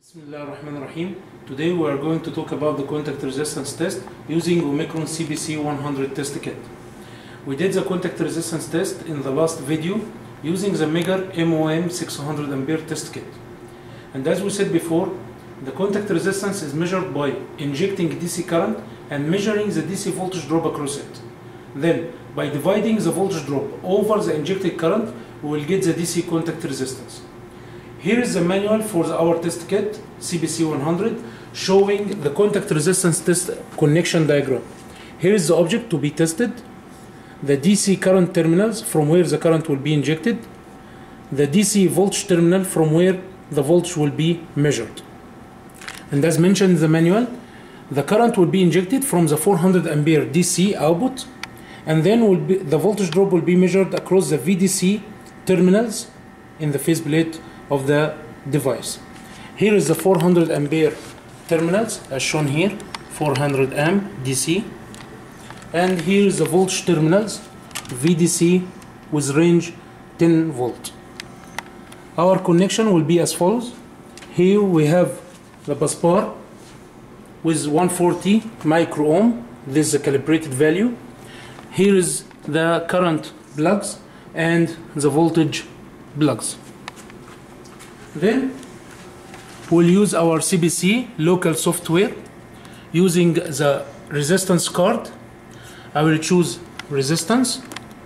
Bismillahirrahmanirrahim. Today we are going to talk about the contact resistance test using Omicron CBC 100 test kit. We did the contact resistance test in the last video using the Megger MOM 600 ampere test kit. And as we said before, the contact resistance is measured by injecting DC current and measuring the DC voltage drop across it. Then, by dividing the voltage drop over the injected current, we will get the DC contact resistance. Here is the manual for our test kit CBC 100 showing the contact resistance test connection diagram. Here is the object to be tested, the DC current terminals from where the current will be injected, the DC voltage terminal from where the voltage will be measured. And as mentioned in the manual, the current will be injected from the 400 ampere DC output, and then the voltage drop will be measured across the VDC terminals in the faceplate of the device. Here is the 400 ampere terminals as shown here, 400 amp DC, and here is the voltage terminals VDC with range 10 volt. Our connection will be as follows. Here we have the bus bar with 140 micro ohm. This is the calibrated value. Here is the current plugs and the voltage plugs. Then we'll use our CBC local software using the resistance card. I will choose resistance.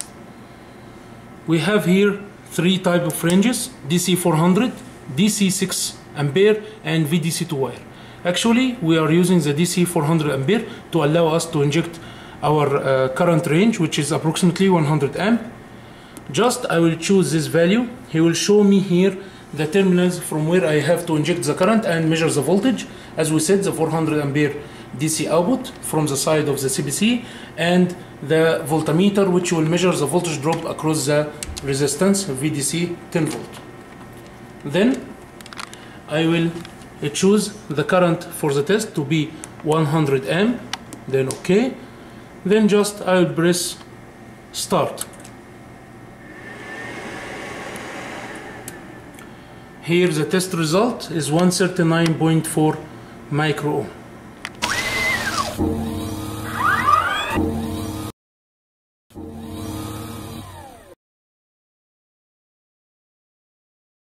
We have here three type of ranges: DC 400, DC 6 ampere, and VDC 2 wire. Actually, we are using the DC 400 ampere to allow us to inject our current range, which is approximately 100 amp. Just I will choose this value. He will show me here the terminals from where I have to inject the current and measure the voltage. As we said, the 400 ampere DC output from the side of the CBC, and the voltmeter which will measure the voltage drop across the resistance VDC 10 volt. Then I will choose the current for the test to be 100 amp, then OK. Then just I will press start. Here the test result is 139.4 micro ohm.